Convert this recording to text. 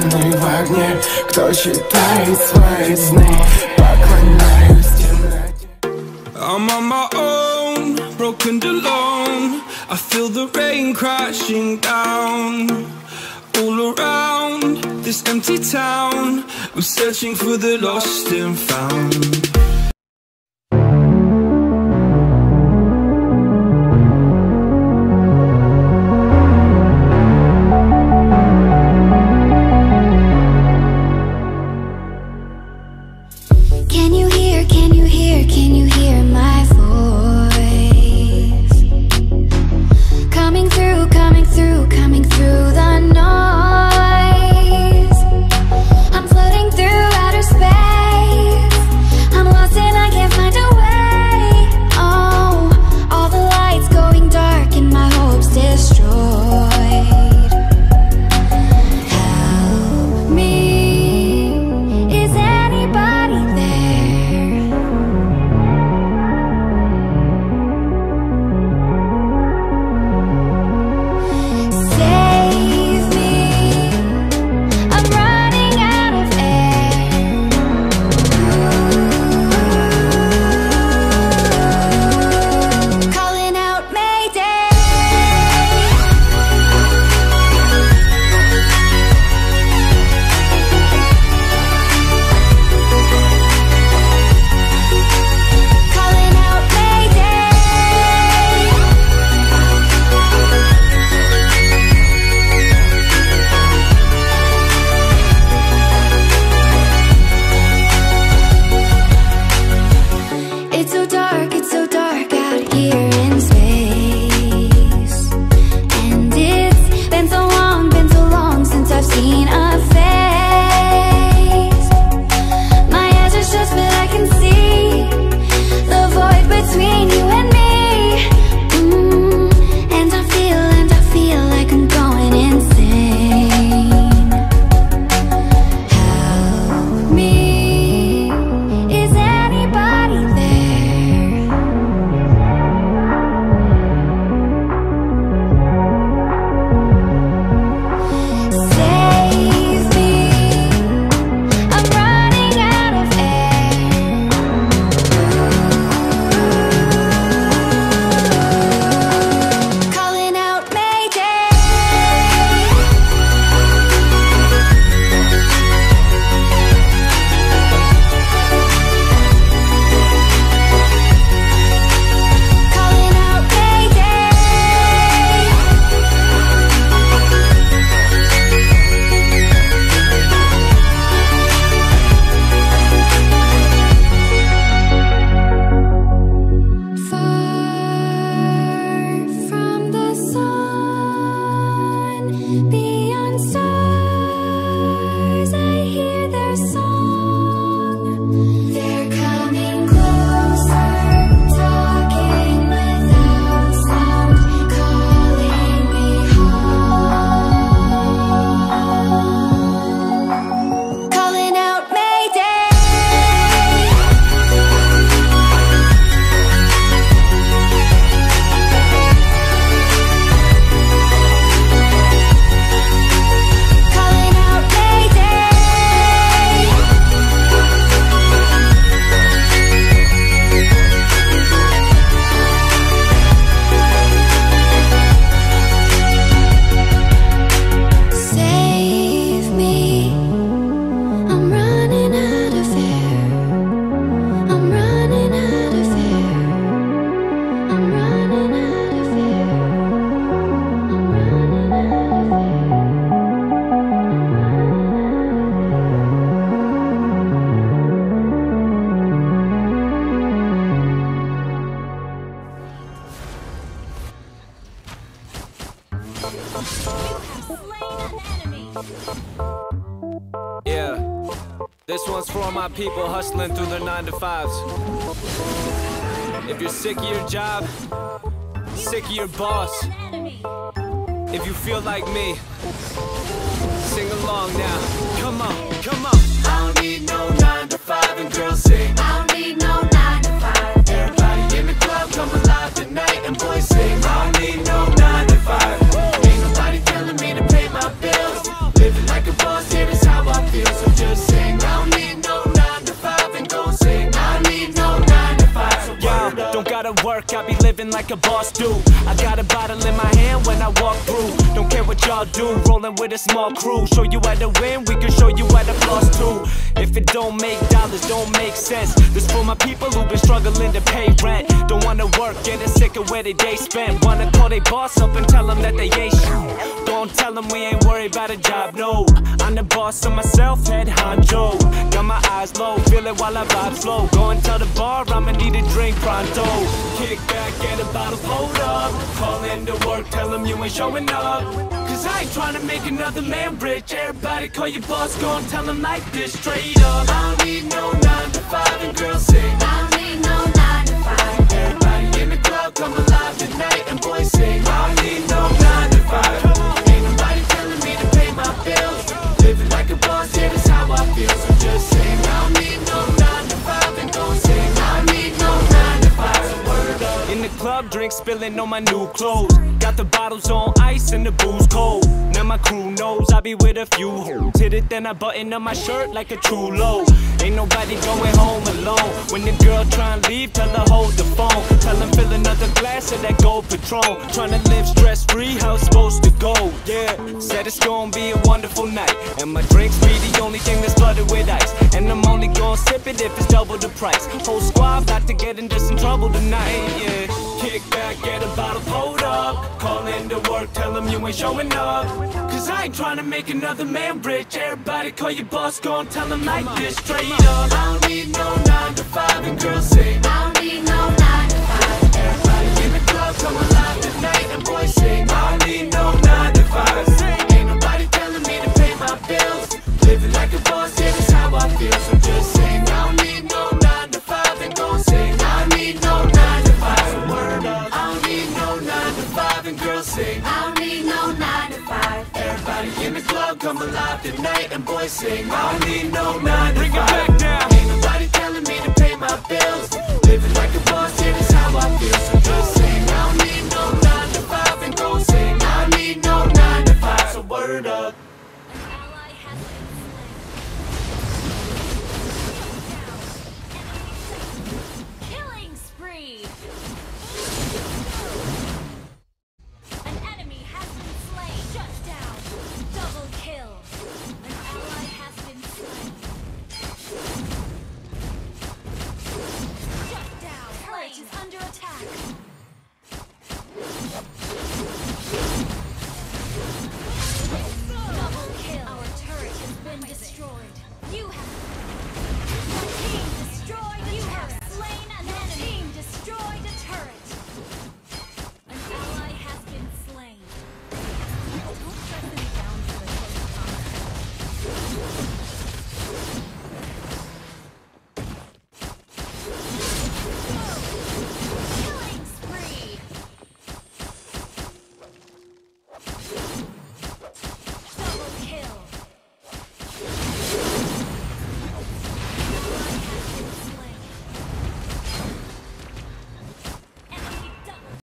Пламенный в огне, кто читает свои сны, поклоняюсь темноте. I'm on my own, broken and alone. I feel the rain crashing down all around this empty town. I'm searching for the lost and found. Yeah, this one's for all my people hustling through their 9 to 5s. If you're sick of your job, sick of your boss, if you feel like me, sing along now. Come on, come on. I don't need no 9 to 5, and girls sing. I don't need no 9 to 5. Everybody in the club come alive tonight, and boys sing. I don't need no 9 to 5. Ain't nobody telling me to pay my bills. Living like a boss here to like a boss do. I got a bottle in my hand when I walk through. Don't care what y'all do, rolling with a small crew. Show you how to win, we can show you how to floss too. If it don't make dollars, don't make sense. This for my people who've been struggling to pay rent. Don't wanna work, getting sick of where they day spent. Wanna call they boss up and tell them that they ain't shit. Don't tell them we ain't worried about a job, no. I'm the boss of myself, head honcho. Got my eyes low, feel it while I vibe slow. Go and tell the bar I'ma need a drink pronto. Kick back, get a bottle, hold up. Call in to work, tell them you ain't showing up. Cause I ain't trying to make another man rich. Everybody call your boss, go and tell them like this straight up. I don't need no 9 to 5 and girls sing. I don't need no 9 to 5. Everybody in the club come alive tonight and boys sing. I don't need no 9 to 5. Ain't nobody telling me to pay my bills. Living like a boss, yeah, that's how I feel. So just sing. I don't need no 9 to 5 and go sing. I don't need no 9 to 5. So word up. In the club, drinks spilling on my new clothes. Got the bottles on ice and the booze cold. Now my crew knows I be with a few hoes. Hit it, then I button up my shirt like a true low. Ain't nobody going home alone. When the girl try and leave, tell her hold the phone. Tell them fill another glass of that gold Patron. Tryna live stress-free, how it's supposed to go, yeah. Said it's gonna be a wonderful night. And my drinks be the only thing that's flooded with ice. And I'm only gonna sip it if it's double the price. Whole squad about to get into some trouble tonight, yeah. Kick back, get a bottle, hold up. Call in to work, tell them you ain't showing up. Cause I ain't trying to make another man rich. Everybody call your boss, go and tell them like this straight up. I don't need no 9 to 5 and girls sing. I don't need no 9 to 5. Everybody in the club come alive tonight and boys sing. I don't need no 9 to 5. Ain't nobody telling me to pay my bills. Living like a boss, yeah, that's how I feel. So just sing. I don't need no 9 to 5 and go sing. I don't need no 9 to 5. So word up. I don't need no 9 to 5 and girls sing. I don't need no 9 to 5. Everybody in the club come alive tonight and boys sing. I don't need no 9 to 5. Bring it back down. Ain't nobody telling me to pay my bills.